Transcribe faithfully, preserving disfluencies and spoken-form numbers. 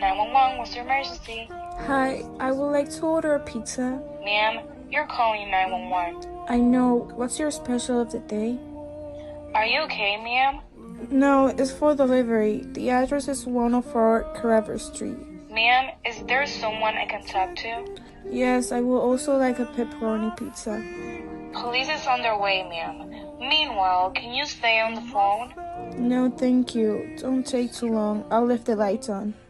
nine one one. What's your emergency? Hi, I would like to order a pizza. Ma'am, you're calling nine one one. I know. What's your special of the day? Are you okay, ma'am? No, it's for delivery. The address is one oh four Carver Street. Ma'am, is there someone I can talk to? Yes, I will also like a pepperoni pizza. Police is on their way, ma'am. Meanwhile, can you stay on the phone? No, thank you. Don't take too long. I'll leave the lights on.